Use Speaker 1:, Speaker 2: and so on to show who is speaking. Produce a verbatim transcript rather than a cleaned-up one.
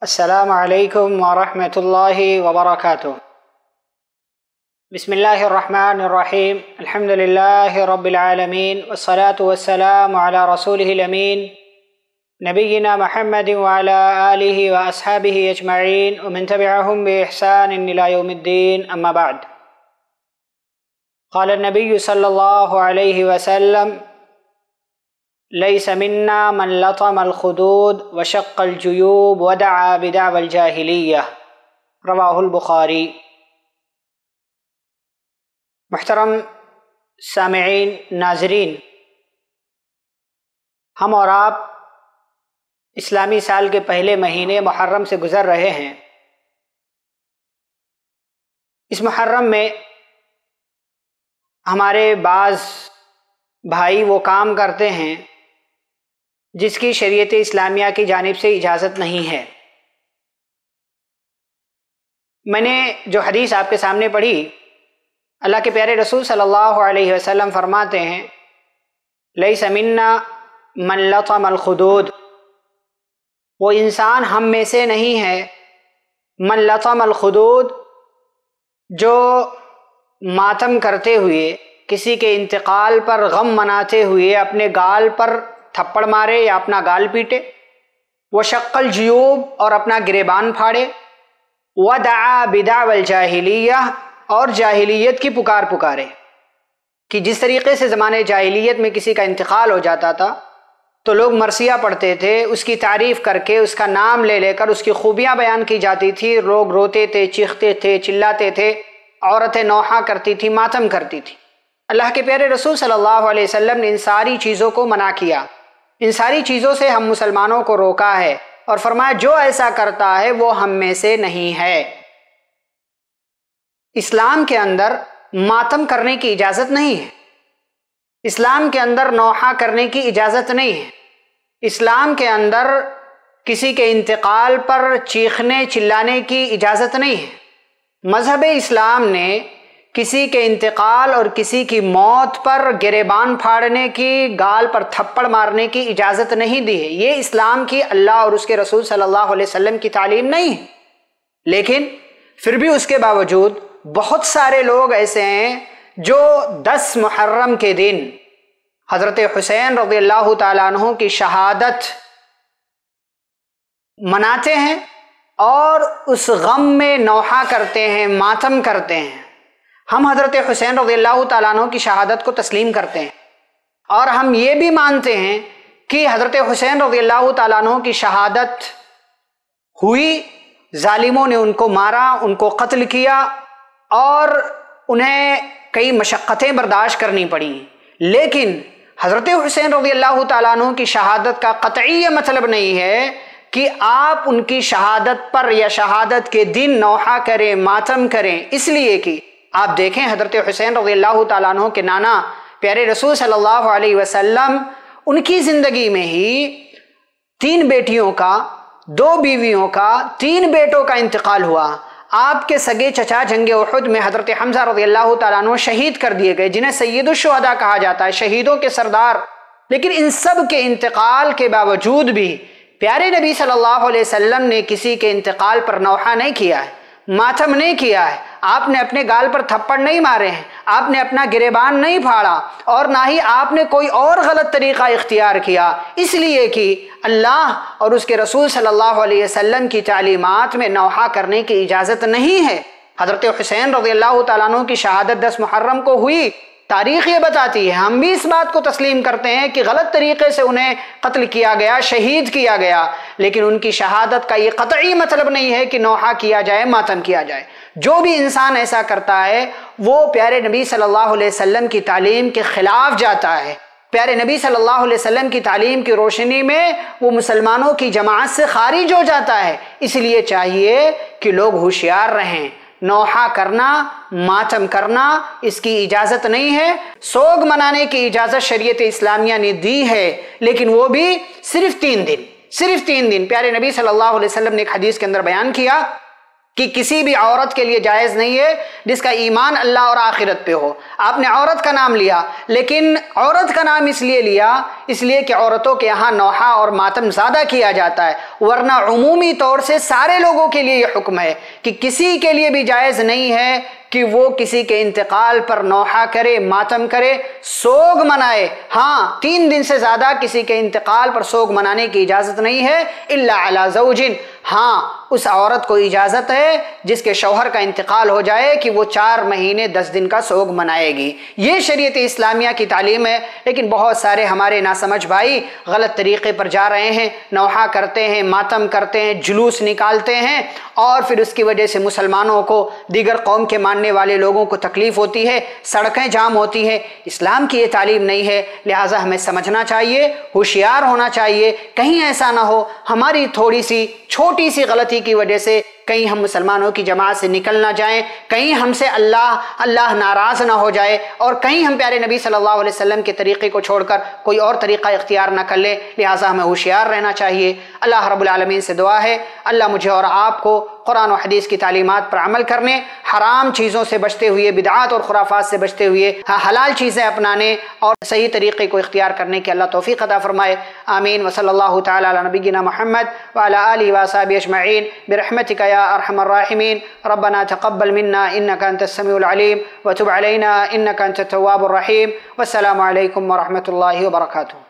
Speaker 1: السلام علیکم ورحمۃ اللہ وبرکاتہ۔ بسم اللہ الرحمن الرحیم، الحمد للہ رب العالمین، والصلاة والسلام علی رسولہ الامین نبینا محمد وعلی آلہ واصحابہ اجمعین ومن تبعہم بإحسان الی یوم الدین، اما بعد۔ قال النبی صلی اللہ علیہ وسلم: لیس منا من لطم الخدود وشق الجیوب ودعا بدعوى الجاہلیہ، رواہ البخاری۔ محترم سامعین، ناظرین، ہم اور آپ اسلامی سال کے پہلے مہینے محرم سے گزر رہے ہیں۔ اس محرم میں ہمارے بعض بھائی وہ کام کرتے ہیں جس کی شریعت اسلامیہ کی جانب سے اجازت نہیں ہے۔ میں نے جو حدیث آپ کے سامنے پڑھی، اللہ کے پیارے رسول صلی اللہ علیہ وسلم فرماتے ہیں: لیس منا من لطم الخدود، وہ انسان ہم میں سے نہیں ہے، من لطم الخدود، جو ماتم کرتے ہوئے، کسی کے انتقال پر غم مناتے ہوئے اپنے گال پر تھپڑ مارے یا اپنا گال پیٹے، وشق الجیوب، اور اپنا گریبان پھاڑے، ودعا بدعوى الجاہلیہ، اور جاہلیت کی پکار پکارے، کہ جس طریقے سے زمانے جاہلیت میں کسی کا انتقال ہو جاتا تھا تو لوگ مرثیہ پڑھتے تھے، اس کی تعریف کر کے اس کا نام لے لے کر اس کی خوبیاں بیان کی جاتی تھی، لوگ روتے تھے، چیختے تھے، چلاتے تھے، عورتیں نوحہ کرتی تھی، ماتم کرتی تھی۔ اللہ کے پیارے رسول صلی اللہ علیہ وسلم نے ان ساری چیزوں کو منع کیا، ان ساری چیزوں سے ہم مسلمانوں کو روکا ہے، اور فرمایا جو ایسا کرتا ہے وہ ہم میں سے نہیں ہے۔ اسلام کے اندر ماتم کرنے کی اجازت نہیں ہے، اسلام کے اندر نوحہ کرنے کی اجازت نہیں ہے، اسلام کے اندر کسی کے انتقال پر چیخنے چلانے کی اجازت نہیں ہے۔ مذہب اسلام نے کسی کے انتقال اور کسی کی موت پر گریبان پھاڑنے کی، گال پر تھپڑ مارنے کی اجازت نہیں دی ہے۔ یہ اسلام کی اللہ اور اس کے رسول صلی اللہ علیہ وسلم کی تعلیم نہیں ہے۔ لیکن پھر بھی اس کے باوجود بہت سارے لوگ ایسے ہیں جو دس محرم کے دن حضرت حسین رضی اللہ تعالیٰ عنہ کی شہادت مناتے ہیں اور اس غم میں نوحہ کرتے ہیں، ماتم کرتے ہیں۔ ہم حضرت حسین رضی اللہ تعالیٰ عنہ کی شہادت کو تسلیم کرتے ہیں، اور ہم یہ بھی مانتے ہیں کہ حضرت حسین رضی اللہ تعالیٰ عنہ کی شہادت ہوئی، ظالموں نے ان کو مارا، ان کو قتل کیا، اور انہیں کئی مشقتیں برداشت کرنی پڑیں، لیکن حضرت حسین رضی اللہ تعالیٰ عنہ کی شہادت کا قطعی یہ مطلب نہیں ہے کہ آپ ان کی شہادت پر یا شہادت کے دن نوحہ کریں، ماتم کریں، اس لیے کہ آپ دیکھیں حضرت حسین رضی اللہ تعالیٰ عنہ کے نانا پیارے رسول صلی اللہ علیہ وسلم، ان کی زندگی میں ہی تین بیٹیوں کا، دو بیویوں کا، تین بیٹوں کا انتقال ہوا۔ آپ کے سگے چچا جنگ احد میں حضرت حمزہ رضی اللہ تعالیٰ عنہ شہید کر دیے گئے، جنہیں سید الشہداء کہا جاتا ہے، شہیدوں کے سردار۔ لیکن ان سب کے انتقال کے باوجود بھی پیارے نبی صلی اللہ علیہ وسلم نے کسی کے انتقال پر نوحہ نہیں کیا ہے، ماتم نہیں کیا ہے، آپ نے اپنے گال پر تھپڑ نہیں مارے ہیں، آپ نے اپنا گریبان نہیں پھاڑا، اور نہ ہی آپ نے کوئی اور غلط طریقہ اختیار کیا، اس لیے کہ اللہ اور اس کے رسول صلی اللہ علیہ وسلم کی تعلیمات میں نوحہ کرنے کی اجازت نہیں ہے۔ حضرت حسین رضی اللہ تعالیٰ عنہ کی شہادت دس محرم کو ہوئی، تاریخ یہ بتاتی ہے، ہم بھی اس بات کو تسلیم کرتے ہیں کہ غلط طریقے سے انہیں قتل کیا گیا، شہید کیا گیا، لیکن ان کی شہادت کا یہ قطعی مطلب نہیں ہے کہ نوحہ کیا جائے، ماتم کیا جائے۔ جو بھی انسان ایسا کرتا ہے وہ پیارے نبی صلی اللہ علیہ وسلم کی تعلیم کے خلاف جاتا ہے، پیارے نبی صلی اللہ علیہ وسلم کی تعلیم کی روشنی میں وہ مسلمانوں کی جماعت سے خارج ہو جاتا ہے۔ اس لیے چاہیے کہ لوگ ہوشیار رہیں، نوحہ کرنا، ماتم کرنا اس کی اجازت نہیں ہے۔ سوگ منانے کی اجازت شریعت اسلامیہ نے دی ہے، لیکن وہ بھی صرف تین دن صرف تین دن پیارے نبی صلی اللہ علیہ وسلم نے ایک حدیث کے اندر بیان کیا کہ کسی بھی عورت کے لیے جائز نہیں ہے جس کا ایمان اللہ اور آخرت پہ ہو۔ آپ نے عورت کا نام لیا، لیکن عورت کا نام اس لیے لیا اس لیے کہ عورتوں کے یہاں نوحہ اور ماتم زیادہ کیا جاتا ہے، ورنہ عمومی طور سے سارے لوگوں کے لیے یہ حکم ہے کہ کسی کے لیے بھی جائز نہیں ہے کہ وہ کسی کے انتقال پر نوحہ کرے، ماتم کرے، سوگ منائے۔ ہاں، تین دن سے زیادہ کسی کے انتقال پر سوگ منانے کی اجازت نہیں ہے، الا علی زوج۔ ہاں، اس عورت کو اجازت ہے جس کے شوہر کا انتقال ہو جائے کہ وہ چار مہینے دس دن کا سوگ منائے گی۔ یہ شریعت اسلامیہ کی تعلیم ہے، لیکن بہت سارے ہمارے ناسمجھ بھائی غلط طریقے پر جا رہے ہیں، نوحہ کرتے ہیں، ماتم کرتے ہیں، جلوس نکالتے ہیں، اور پھر اس کی وجہ سے مسلمانوں کو، دیگر قوم کے ماننے والے لوگوں کو تکلیف ہوتی ہے، سڑکیں جام ہوتی ہیں۔ اسلام کی یہ تعلیم نہیں ہے، لہٰذا ہمیں سمجھنا چاہیے، ہوشیار ہونا چاہیے، کہیں ایسا نہ ہو ہماری تھوڑی سی چھوٹی سی غلطی کی وجہ سے کہیں ہم مسلمانوں کی جماعت سے نکل نہ جائیں، کہیں ہم سے اللہ اللہ ناراض نہ ہو جائے، اور کہیں ہم پیارے نبی صلی اللہ علیہ وسلم کے طریقے کو چھوڑ کر کوئی اور طریقہ اختیار نہ کر لیں۔ لہٰذا ہمیں ہوشیار رہنا چاہیے۔ اللہ رب العالمین سے دعا ہے اللہ مجھے اور آپ کو قرآن و حدیث کی تعلیمات پر عمل کرنے، حرام چیزوں سے بچتے ہوئے، بدعات اور خرافات سے بچتے ہوئے حلال چیزیں اپنانے اور صحیح طریقے کو اختیار کرنے کی اللہ توفیق عطا فرمائے۔ آمین۔ وصلی اللہ تعالی علی نبینا محمد وعلی آلہ وصحبہ اجمعین برحمتک یا ارحم الراحمین۔ ربنا تقبل منا انک انت السمیع العلیم وتب علینا انک انت التواب الرحیم۔ والسلام علیکم ورحمۃ اللہ وبرکاتہ۔